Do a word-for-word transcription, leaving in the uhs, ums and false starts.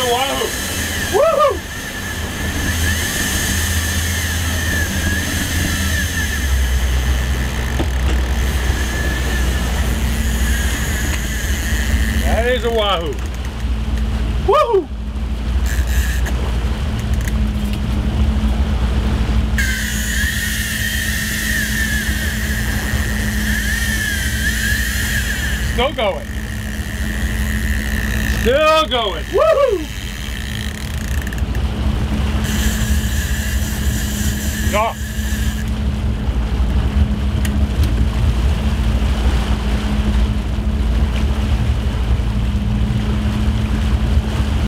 a Wahoo. Woohoo! That is a Wahoo. Woohoo! Still going. Still going. Woohoo! Stop.